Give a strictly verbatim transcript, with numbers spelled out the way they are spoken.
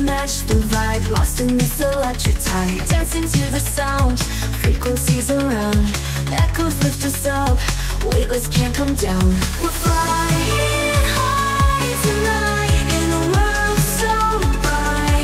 match the vibe, lost in this electric tide. Dancing to the sound, frequencies around, echoes lift us up, weightless can't come down. We're flying.